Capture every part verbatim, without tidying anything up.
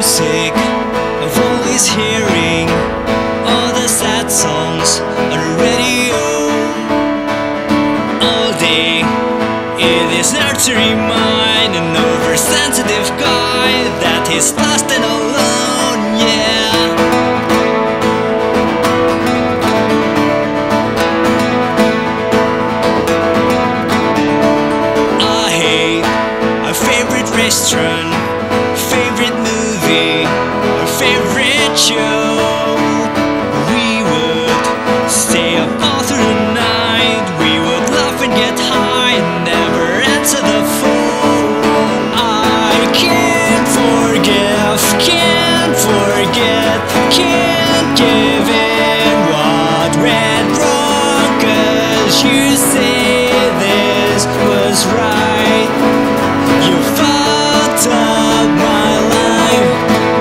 sick of always hearing all the sad songs on the radio. All day it is hard to remind an oversensitive guy that he's lost and alone, yeah. I hate our favorite restaurant, favorite movie, our favorite show. We would stay up all through the night. We would laugh and get high and never answer the phone. I can't forgive, can't forget, can't give in what went wrong, 'cause you say this was right. You fucked up my life.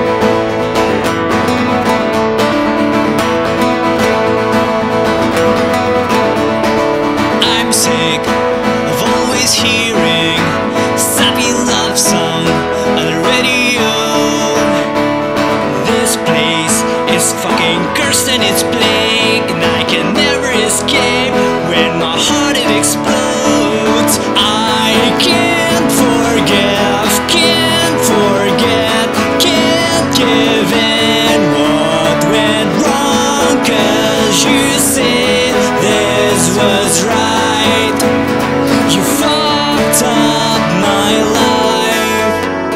I'm sick of always hearing Sappy love song on the radio. This place is fucking cursed and it's plague, and I can never escape when my heart it explodes. I can't forgive, can't forget, can't give in what went wrong, 'cause you say this was right. You fucked up my life.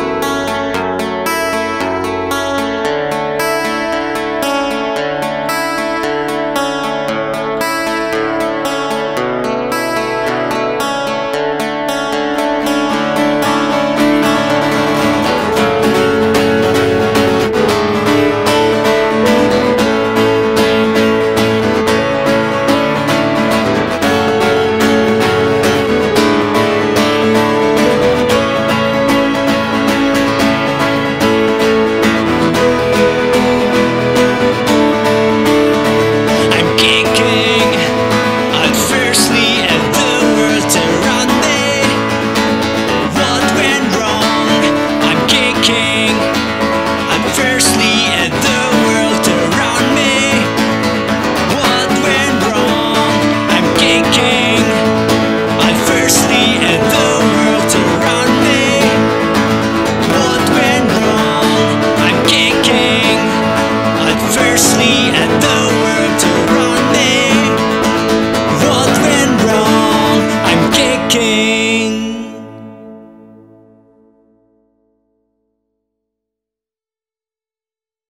I'm kicking adversely at the world around me. What went wrong? I'm kicking adversely at the world around me. What went wrong? I'm kicking adversely at the world around me. What went wrong? I'm kicking adversely at the world around me. What went wrong? I'm kicking